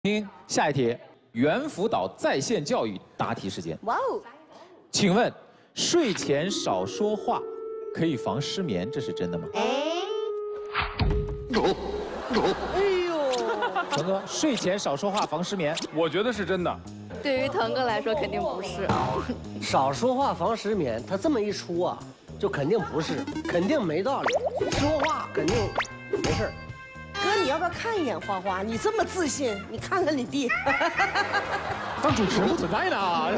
听下一题，猿辅导在线教育答题时间。 哇哦！ 请问，睡前少说话可以防失眠，这是真的吗？ 哎呦， 腾哥，睡前少说话防失眠， 我觉得是真的。 对于腾哥来说，肯定不是啊。 少说话防失眠，他这么一出啊，就肯定不是，肯定没道理。说话肯定没事儿。 哥，你要不要看一眼花花？你这么自信，你看看你弟。 当主持人不存在呢。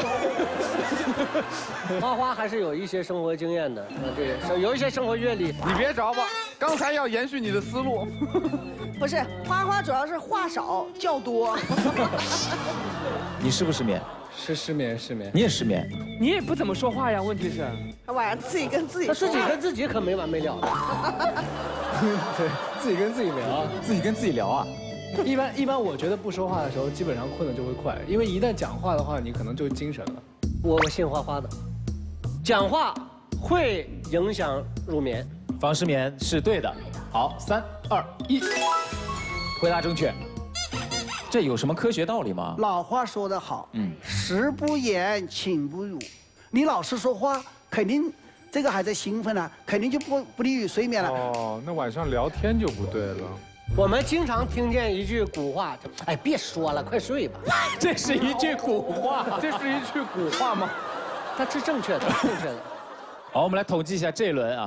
花花还是有一些生活经验的，对，有一些生活阅历。 你别着吧，刚才要延续你的思路。 不是，花花主要是话少觉多。 你是不是失眠？ 是失眠，失眠。 你也失眠？ 你也不怎么说话呀？问题是， 他晚上自己跟自己他说， 自己跟自己可没完没了的。 对，自己跟自己聊， 自己跟自己聊啊。 一般，我觉得不说话的时候，基本上困得就会快，因为一旦讲话的话，你可能就精神了。 我信花花的，讲话会影响入眠， 防失眠是对的。好，3、2、1，回答正确。这有什么科学道理吗？ 老话说得好，食不言，寝不语。你老是说话，肯定这个孩子兴奋了，肯定就不利于睡眠了。 哦，那晚上聊天就不对了。 我们经常听见一句古话，哎，别说了，快睡吧。 这是一句古话， 这是一句古话吗？ 它是正确的，正确的。 好，我们来统计一下这一轮啊。